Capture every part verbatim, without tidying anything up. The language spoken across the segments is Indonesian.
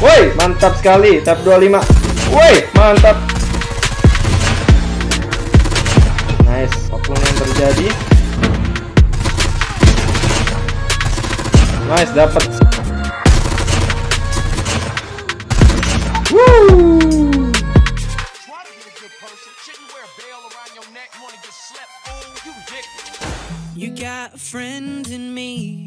Woi, mantap sekali. Type dua puluh lima. Woi, mantap. Nice. Apapun yang terjadi. Nice, dapat. Woo. You got a friend in me.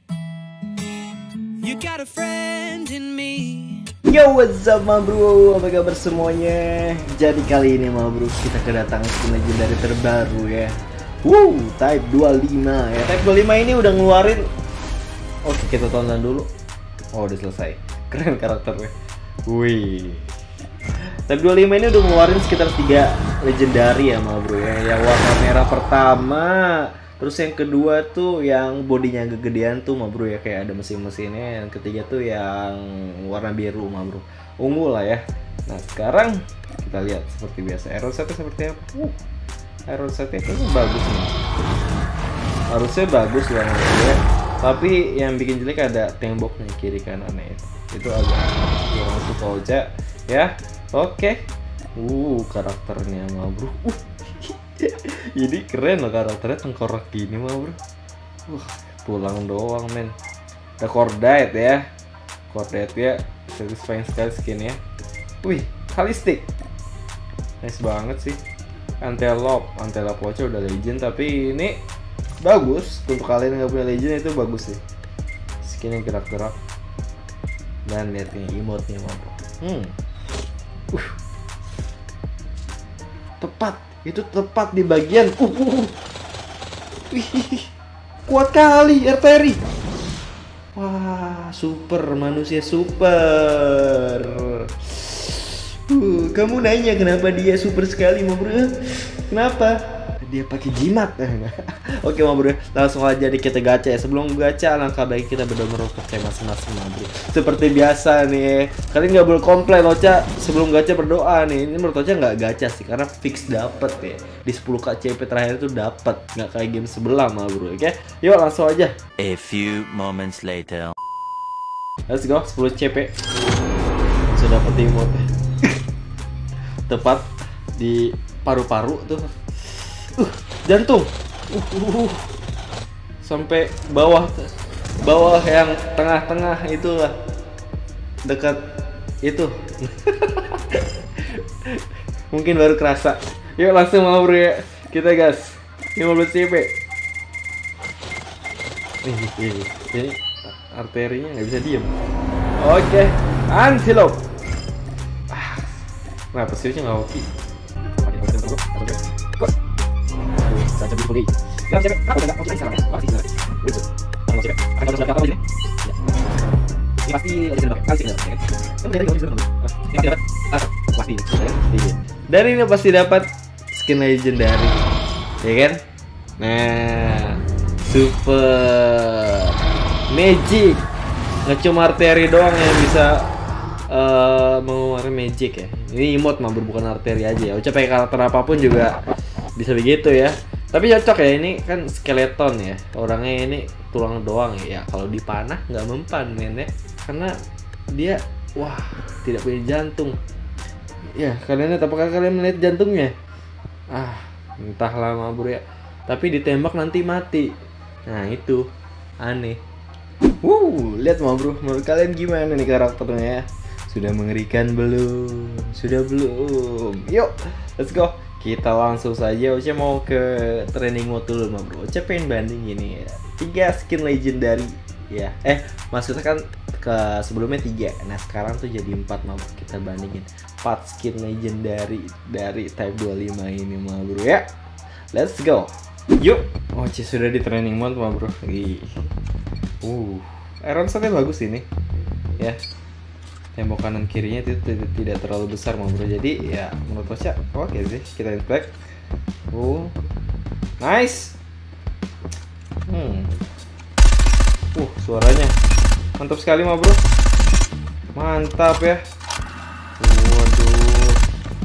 You got a friend in me. Yo, what's up ma bro, apa kabar semuanya? Jadi kali ini ma bro, kita kedatangan skin legendary terbaru ya. Wow, Type dua puluh lima ya. Type dua puluh lima ini udah ngeluarin. Oke, kita tonton dulu. Oh, udah selesai. Keren karakternya. Wih. Type dua puluh lima ini udah ngeluarin sekitar tiga legendary ya ma bro ya. Yang warna merah pertama, terus yang kedua tuh yang bodinya kegedean tuh ma bro ya, kayak ada mesin-mesinnya. Yang ketiga tuh yang warna biru ma bro, ungu lah ya. Nah sekarang kita lihat seperti biasa iron setnya seperti apa. Uh, iron setnya itu bagus nih, harusnya bagus lah ya. Tapi yang bikin jelek ada temboknya kiri kanannya itu, itu agak kurang suka aja ya. Oke, uh karakternya ma bro. Uh. Jadi keren loh karakternya, tengkorak gini mah bro. Wah, tulang doang men. Ada cordite ya. Cordite ya, satisfying sekali skinnya. Wih, Holistic. Nice banget sih. Antelope, Antelope Watcher udah legend, tapi ini bagus. Untuk kalian yang gak punya legend itu bagus sih. Skinnya gerak-gerak. Dan lihat nih emote-nya mah bro. Hmm. Uh. Tepat. Itu tepat di bagian uh, uh, uh. Wih, kuat kali arteri. Wah, super manusia super. Uh, kamu nanya kenapa dia super sekali ma bro? Kenapa? Dia pakai jimat. Oke ma bro, langsung aja di kita gacha ya. Sebelum gacha, alangkah baik kita berdoa percaya masing-masing ma bro. Seperti biasa nih, kalian nggak boleh komplain Ocha sebelum gacha berdoa nih. Ini menurut Ocha nggak gacha sih, karena fix dapet ya. Di sepuluh K C P terakhir itu dapet, nggak kayak game sebelah ma bro. Oke, yuk langsung aja. A few moments later. Let's go, sepuluh C P. Sudah dapet emote. Tepat di paru-paru tuh. Uh, jantung. Uh, uh, uh. Sampai bawah, bawah yang tengah-tengah itulah, dekat itu. Mungkin baru kerasa. Yuk langsung mau bro ya, kita gas. lima belas C P. Nih, nih, ini arterinya nggak bisa diem. Oke, Antelope. Ah, kenapa sih nggak oke? Saja dulu. Ya, C P. Aku enggak oke salah. Pasti salah. Itu. Kalau C P, akan terus dapat apa ini? Ini pasti ada sendok. Kan sendok, ya. Ini dari sendok. Ini pasti dapat. Ah, pasti. Iya. Dari ini pasti dapat skin legendary. Ya kan? Nah, super magic. Nggak cuma arteri doang yang bisa uh, mengeluarkan magic ya. Ini emote mah bukan arteri aja ya. Ucap pakai karakter apapun juga bisa begitu ya. Tapi cocok ya, ini kan skeleton ya, orangnya ini tulang doang ya. Kalau dipanah nggak mempan men ya, karena dia wah tidak punya jantung. Ya kalian lihat, apakah kalian melihat jantungnya? Ah entahlah ma bro ya. Tapi ditembak nanti mati. Nah itu aneh. Wuh, lihat ma bro, menurut kalian gimana nih karakternya? Sudah mengerikan belum? Sudah belum? Yuk, let's go. Kita langsung saja. Ocha mau ke training mode dulu ma bro. Ocha pengen banding ini ya, tiga skin legendary ya. Eh maksudnya kan ke sebelumnya tiga. Nah sekarang tuh jadi empat ma bro. Kita bandingin empat skin legendary dari Type dua puluh lima ini ma bro ya. Let's go. Yuk. Ocha sudah di training mode ma bro. Ih. Uh, iron setnya bagus ini ya. Tembok kanan kirinya itu tidak, tidak terlalu besar ma bro, jadi ya menurut Ocha oke okay sih. Kita inspect. Uh, nice. Hmm. Uh, suaranya mantap sekali ma bro. Mantap ya. Waduh.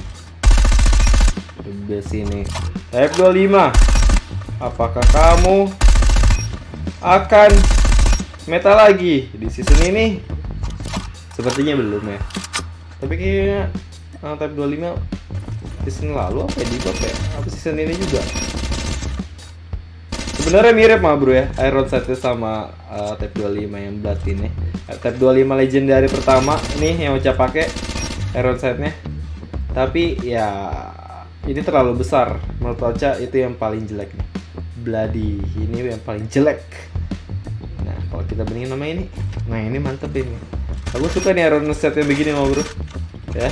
The best ini. Type dua puluh lima. Apakah kamu akan meta lagi di season ini? Sepertinya belum ya. Tapi kayaknya uh, Type dua puluh lima season lalu apa ya, di top ya? Apa season ini juga? Sebenarnya mirip mah bro ya, Iron Sight sama uh, Type dua puluh lima yang Blood ini. Type dua puluh lima legendary pertama nih yang Ocha pakai Iron Sight-nya. Tapi ya ini terlalu besar. Menurut Ocha itu yang paling jelek nih. Bloody ini yang paling jelek. Nah, kalau kita bandingin sama ini, nah ini mantep ini. Aku suka nih Iron Sight yang begini mah bro. Ya.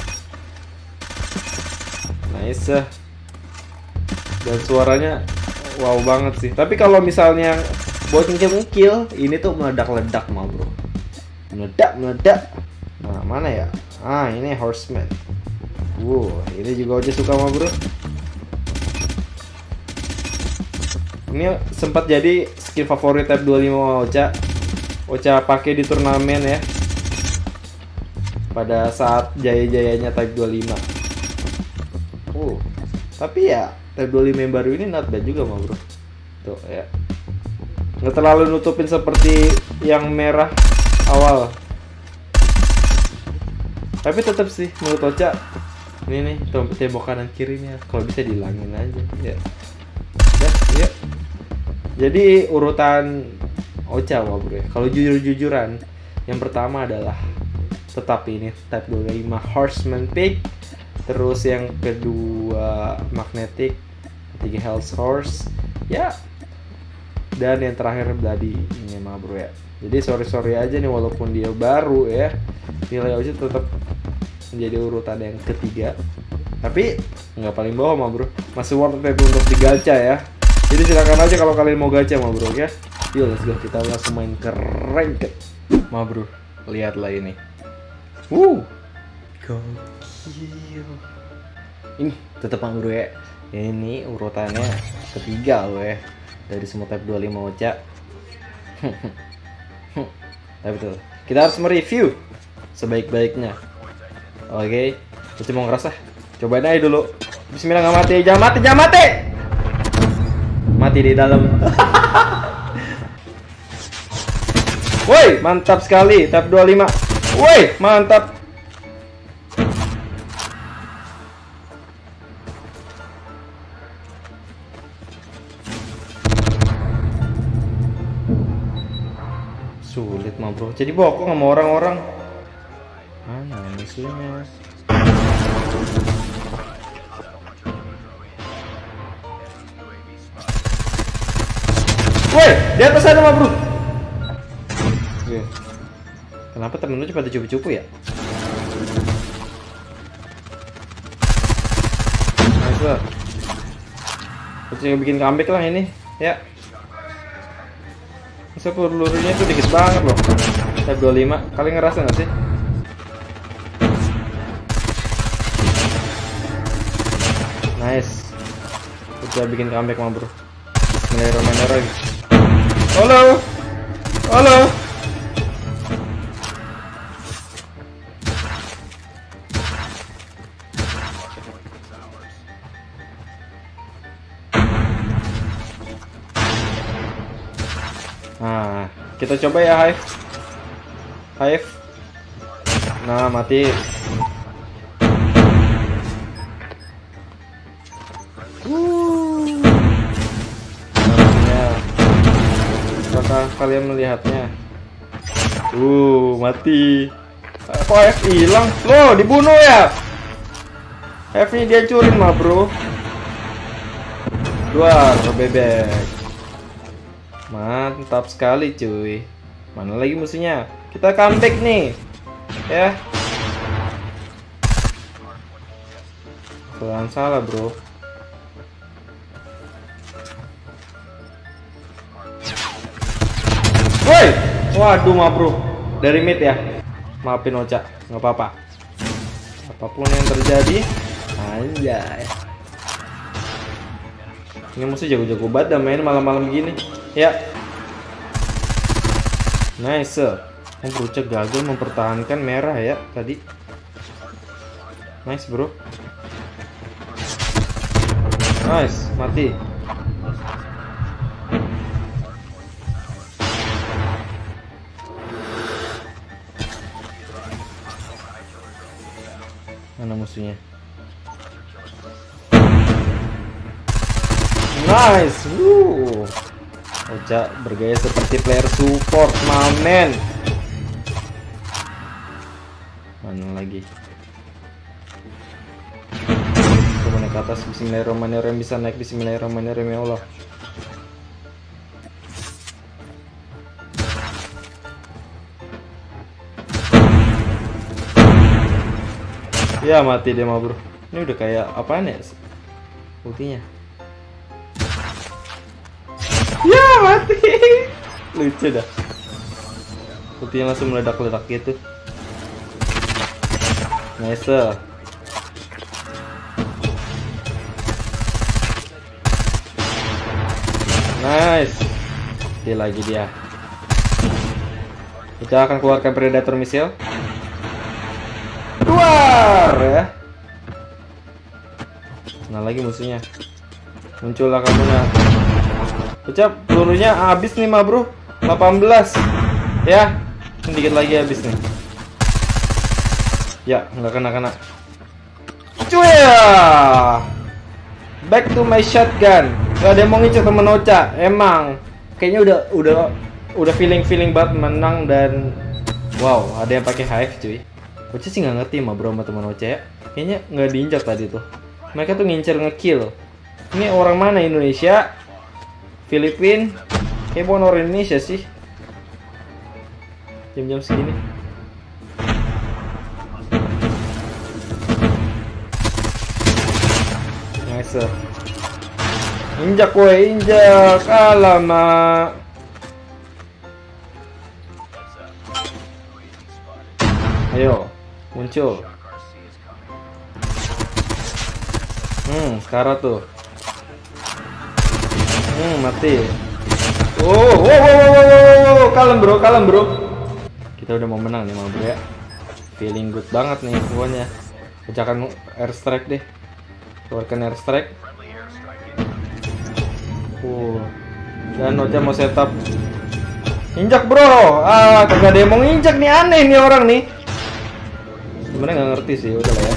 Nice. Dan suaranya wow banget sih. Tapi kalau misalnya buat ngekil, ini tuh meledak-ledak mah bro. Meledak, meledak. Nah, mana ya? Ah, ini Horseman. Wow, ini juga Ocha suka mah bro. Ini sempat jadi skill favorit Type dua puluh lima Ocha. Ocha pakai di turnamen ya. Pada saat jaya-jayanya Type dua puluh lima. Oh, tapi ya Type dua puluh lima yang baru ini not bad juga mah bro. Tuh ya. Nggak terlalu nutupin seperti yang merah awal. Tapi tetap sih menurut Ocha ini nih tembok kanan kirinya kalau bisa dihilangin aja ya. Ya, ya. Jadi urutan Ocha mah bro ya. Kalau jujur-jujuran yang pertama adalah tetap ini Type dua puluh lima Horseman Pick. Terus yang kedua Magnetic, ketiga Health Horse, ya. Dan yang terakhir Bloody ini mah bro ya. Jadi sorry sorry aja nih walaupun dia baru ya, nilai Ocha tetap menjadi urutan yang ketiga. Tapi nggak paling bawah mah bro, masih worth it untuk digacha ya. Jadi silakan aja kalau kalian mau gacha mah bro ya. Yuk let's go, kita langsung main ke ranked mah bro. Lihatlah ini. Wuh, gokil. Ini tetap mah bro ya. Ini urutannya ketiga loh ya dari semua Type dua puluh lima Ocha. Tapi betul, kita harus mereview sebaik-baiknya. Oke, kita mau ngerasa. Cobain aja dulu. Bismillah, nggak mati, jangan mati, jangan mati. Mati di dalam. Woi, mantap sekali Type dua puluh lima. Woi, mantap. Sulit mah bro, jadi bokong sama orang-orang. Mana musuhnya? Woi, di atas ada mah bro. Oke. Kenapa temen lu pada cupu-cupu ya? Nice lah. Kita bikin comeback lah ini, ya. Masa pelurunya tuh dikit banget loh. Type dua puluh lima, kalian ngerasa nggak sih? Nice. Kita bikin comeback mah bro. Bismillahirrahmanirrahim. Halo, halo. Nah, kita coba ya Hive. Hive. Nah, mati. Uh. Nah, apakah kalian melihatnya? Uh, mati. Kok Hive hilang? Loh, dibunuh ya? Hive-nya dia curin mah, bro. Dua, bebek. Mantap sekali cuy. Mana lagi musuhnya? Kita comeback nih. Ya. Jangan salah bro. Woi, waduh mah bro. Dari mid ya. Maafin Ocha, nggak apa-apa. Apapun yang terjadi, anjay. Ini musuh jago-jago banget dah main malam-malam gini. Ya. Nice. Oh, Ocha gagal mempertahankan merah ya tadi. Nice bro. Nice, mati. Mana musuhnya? Nice. Woo. Ocha bergaya seperti player support, mamen. Mana lagi? Coba naik ke atas. Bismillahirrahmanirrahim. Bisa naik. Bismillahirrahmanirrahim, ya Allah. Ya mati dia mah bro. Ini udah kayak apaan ya ultinya? Ya mati. Lucu dah. Ultinya langsung meledak-ledak gitu. Nice. Nice. Dia lagi dia. Kita akan keluarkan Predator Missile. Keluar ya. Nah lagi musuhnya. Muncullah kamu ya. Ucap pelurunya habis nih mah bro. delapan belas. Ya. Sedikit lagi habis nih. Ya, nggak kena-kena. Cuy. Back to my shotgun. Gak ada yang mau ngincer temen Ocha. Emang kayaknya udah udah udah feeling-feeling banget menang dan wow, ada yang pakai hive cuy. Ocha sih nggak ngerti mah bro sama teman Ocha ya. Kayaknya nggak diinjak tadi tuh. Mereka tuh ngincer ngekill. Ini orang mana? Indonesia? Filipin? Kayak bukan orang Indonesia sih. Jam-jam segini. Nice. Injak woi, injak. Alamak. Ayo. Muncul. Hmm, sekarang tuh. Hmm, mati. Oh, wow, wow, wow, wow, wow, kalem bro, kalem bro. Kita udah mau menang nih, mau bro ya. Feeling good banget nih pokoknya. Pecahkan airstrike deh. Keluarkan airstrike. Uh, dan Ocha mau setup. Injak bro. Ah, kagak ada yang mau injak nih, aneh nih orang nih. Sebenarnya nggak ngerti sih, udah lah ya.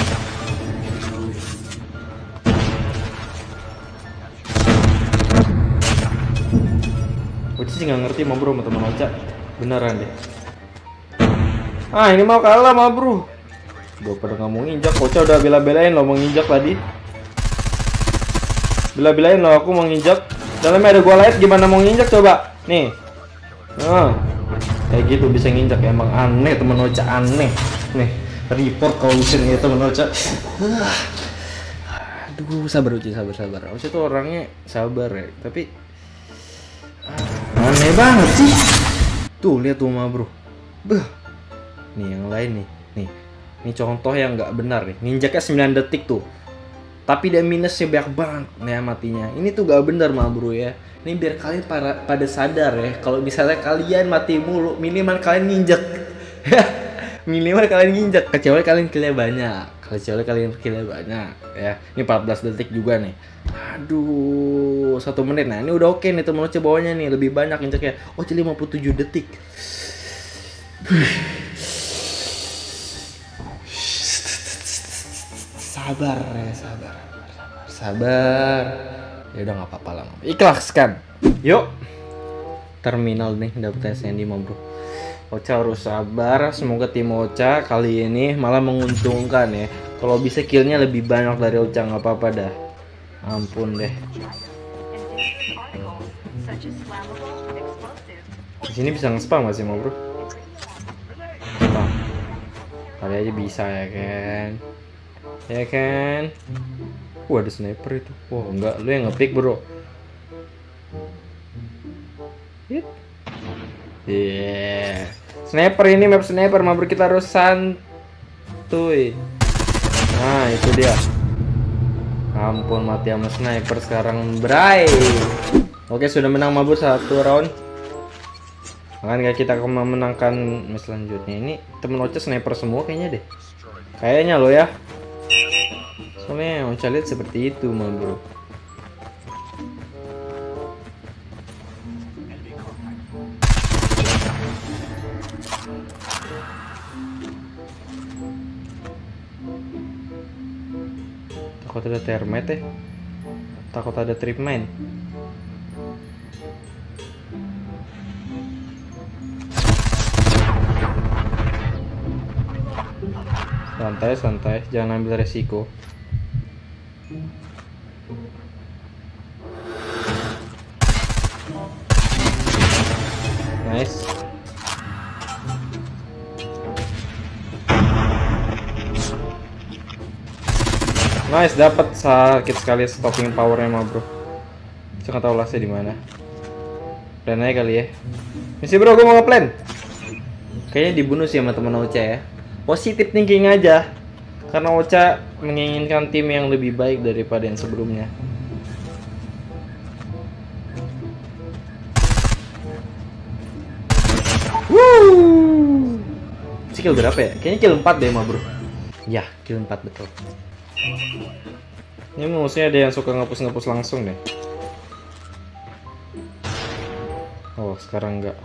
Ocha sih nggak ngerti mau bro sama teman Ocha, beneran deh. Ah ini mau kalah mah bro. Udah pada nggak mau nginjak. Ocha udah bela-belain lo mau nginjak tadi. Bela-belain lo aku mau nginjak. Dalamnya ada gua light, gimana mau nginjak coba? Nih. Ah, kayak gitu bisa nginjak ya, emang aneh teman Ocha, aneh. Nih. Report kalau misalnya temen Ocha. Aduh, sabar Ocha, sabar sabar. Ocha tuh orangnya sabar ya, tapi aneh banget sih. Tuh lihat tuh mah bro. Beuh. Nih yang lain nih. Nih. Ini contoh yang nggak benar nih. Ninjaknya sembilan detik tuh. Tapi dia minusnya banyak banget nih matinya. Ini tuh gak benar mah bro ya. Ini biar kalian para, pada sadar ya. Kalau misalnya kalian mati mulu, minimal kalian ninjak. Minimal kalian nginjak, kecuali kalian killnya banyak, kecuali kalian killnya banyak ya. Ini empat belas detik juga nih. Aduh, satu menit. Nah ini udah oke nih temen Ocha bawahnya nih, lebih banyak injaknya. Oh lima puluh tujuh detik. Sabar ya, sabar, sabar, sabar. Ya udah nggak apa-apa lah, ikhlaskan. Yuk, terminal nih dapet S N D mau bro. Ocha harus sabar, semoga tim Ocha kali ini malah menguntungkan ya. Kalau bisa killnya lebih banyak dari Ocha, nggak apa-apa dah. Ampun deh. Di sini bisa nge-spam nggak sih mau bro? Spam. Kali aja bisa ya kan? Ya kan? Wah ada sniper itu. Wah enggak, lu yang nge-pick bro. Hit. Yeah. Sniper ini map sniper, mabur kita harus santuy. Nah itu dia. Ampun mati sama sniper sekarang bray. Oke sudah menang mabur satu round. Makanya kita akan memenangkan match selanjutnya. Ini temen Ocha sniper semua kayaknya deh. Kayaknya lo ya. Soalnya Ocha lihat seperti itu mabur. Takut ada termite ya. Takut ada trip mine. Santai, santai, jangan ambil resiko. Nice. Nice, dapat. Sakit sekali stopping powernya mah bro. Saya nggak tahu lasnya di mana. Plan aja kali ya. Misi bro, gue mau nge-plan. Kayaknya dibunuh sih sama teman Ocha ya. Positif thinking aja. Karena Ocha menginginkan tim yang lebih baik daripada yang sebelumnya. Woo! Skill berapa ya? Kayaknya kill empat deh mah bro. Ya, kill empat betul. Ini musuhnya ada yang suka ngepus-ngepus langsung deh. Oh, sekarang enggak.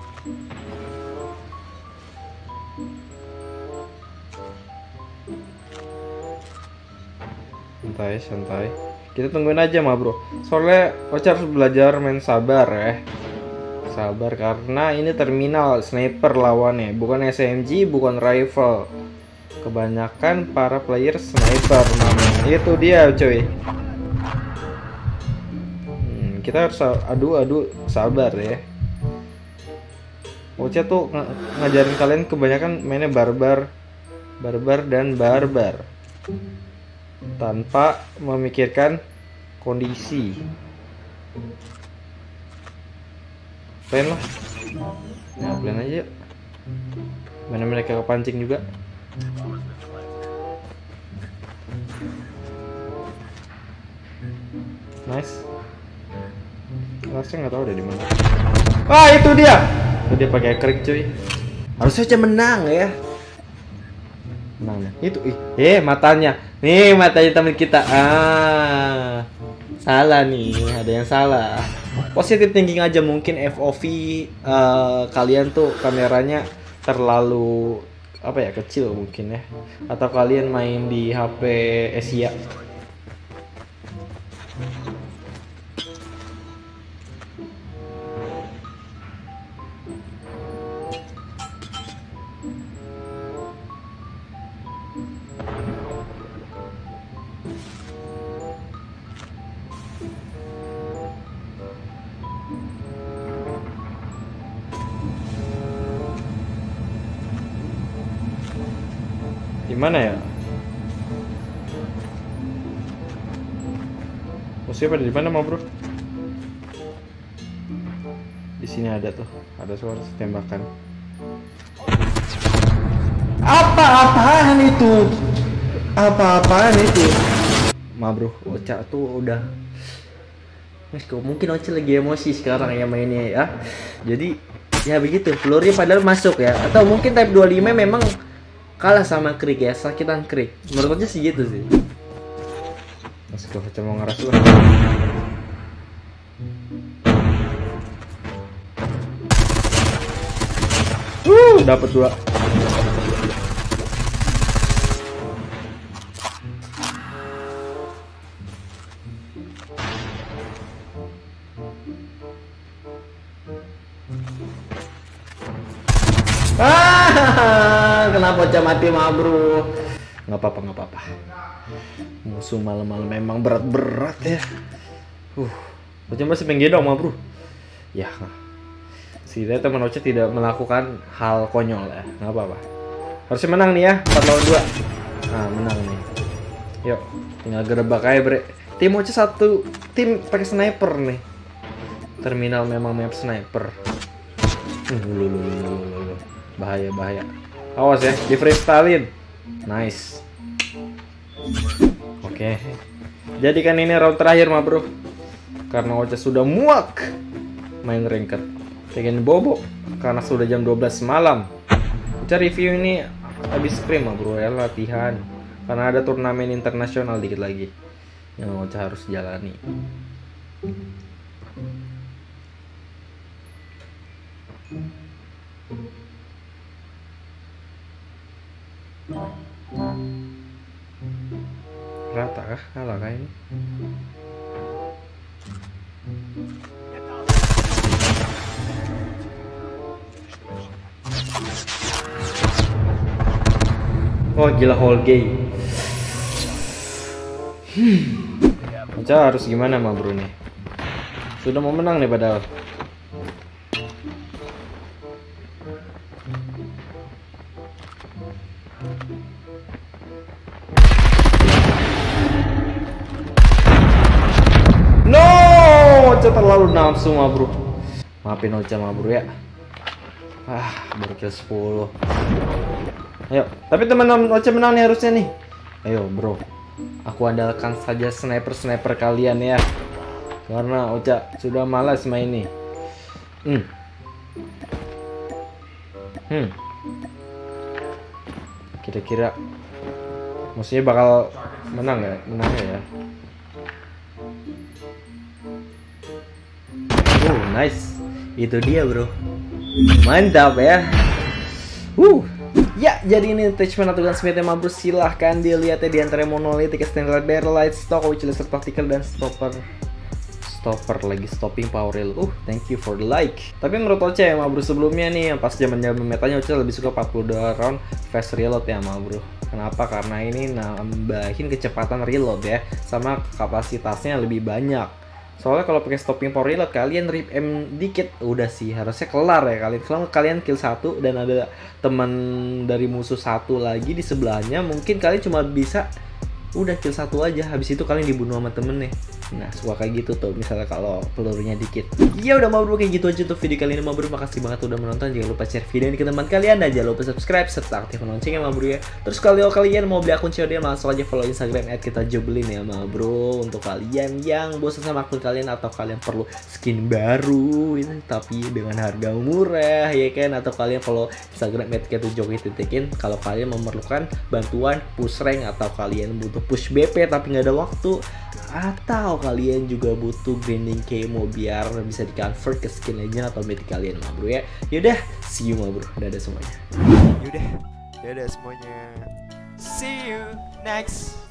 Santai, santai. Kita tungguin aja mah bro. Soalnya Ocha harus belajar main sabar ya. Sabar karena ini terminal sniper lawannya, bukan S M G, bukan rifle. Kebanyakan para player sniper namanya. Itu dia cuy. Hmm, kita harus adu-adu sabar ya. Ocha tuh ng ngajarin kalian kebanyakan mainnya barbar, barbar dan barbar tanpa memikirkan kondisi. Plan lah. Nah, plan aja yuk. Mana mereka kepancing juga. Nice. Harusnya nggak tahu deh di mana. Ah, itu dia. Itu dia pakai krik cuy. Harusnya aja menang ya. Menang ya. Itu ih, eh matanya. Nih matanya teman kita. Ah. Salah nih, ada yang salah. Positive thinking aja, mungkin F O V uh, kalian tuh kameranya terlalu apa ya, kecil mungkin ya. Atau kalian main di H P Asia. Gimana ya? Musuhnya pada di mana mau bro? Di sini ada tuh, ada suara tembakan. Apa-apaan itu? Apa-apaan itu? Ma bro, Ocha tuh udah. Mas, kok mungkin Ocha lagi emosi sekarang ya mainnya ya. Jadi ya begitu, pelurunya padahal masuk ya. Atau mungkin Type dua puluh lima memang kalah sama Krik ya, sakitan Krik. Menurut aja sih gitu sih. Mas gue Ocha mau ngeras lah. Uh, dapat dua. Ah, kenapa Ocha mati mah bro? Nggak apa-apa, nggak apa-apa. Musuh malam-malam memang berat-berat ya. Uh, Ocha masih pengen dong mah bro. Ya, setidaknya teman Ocha tidak melakukan hal konyol ya, nggak apa-apa. Harusnya menang nih ya, empat lawan dua. Nah, menang nih. Yuk, tinggal gerebek aja bre. Tim Ocha satu tim pakai sniper nih. Terminal memang map sniper. Uh, lulu, lulu, lulu, lulu. Bahaya, bahaya. Awas ya, di freestyle-in. Nice. Oke. Jadi kan ini round terakhir mah bro. Karena Ocha sudah muak main ranked. Pengen bobo karena sudah jam dua belas malam. Ocha review ini habis scrim mah bro ya, latihan. Karena ada turnamen internasional dikit lagi yang Ocha harus jalani. rata kah? Kalah kah ini? Oh gila whole game. Hmm. Ocha harus gimana mah bro nih? Sudah mau menang nih padahal. No, Ocha terlalu nafsu mah bro. Maafin Ocha mah bro ya. Ah, baru kill sepuluh. Ayo, tapi teman-teman Ocha menang nih harusnya nih. Ayo bro, aku andalkan saja sniper-sniper kalian ya. Karena Ocha sudah malas main nih. Hmm. Hmm. Kira-kira maksudnya bakal menang nggak? Menang ya? Oh nice, itu dia bro. Mantap ya. Uh. Ya, jadi ini attachment atau gunsmith mah bro, silahkan dilihat ya di antara monolithic, standard barrel, light stock, which laser tactical dan stopper. Stopper lagi stopping power rail. Uh, thank you for the like. Tapi menurut Ocha ya mah bro, sebelumnya nih yang pas zaman-zaman metanya Ocha lebih suka empat puluh dua round fast reload ya mah bro. Kenapa? Karena ini nambahin kecepatan reload ya, sama kapasitasnya lebih banyak. Soalnya kalau pakai stopping power reload kalian rip M dikit udah sih harusnya kelar ya kalian. Kalau kalian kill satu dan ada teman dari musuh satu lagi di sebelahnya, mungkin kalian cuma bisa udah kill satu aja, habis itu kalian dibunuh sama temen nih. Nah suka kayak gitu tuh misalnya kalau pelurunya dikit. Ya udah mau bro, kayak gitu aja tuh video kali ini mah bro. Makasih banget udah menonton, jangan lupa share video ini ke teman kalian dan jangan lupa subscribe serta aktifkan loncengnya mah bro ya. Terus kalau kalian mau beli akun C O D langsung aja follow Instagram at kita jobelin ya mah bro. Untuk kalian yang bosan sama akun kalian atau kalian perlu skin baru ini tapi dengan harga murah ya kan, atau kalian follow Instagram at kita joki.in kalau kalian memerlukan bantuan push rank atau kalian butuh push B P tapi nggak ada waktu, atau kalian juga butuh grinding kemo biar bisa di convert ke skin legend atau mythic kalian mah bro ya. Yaudah, see you mah bro, dadah semuanya. Yaudah, dadah semuanya. See you next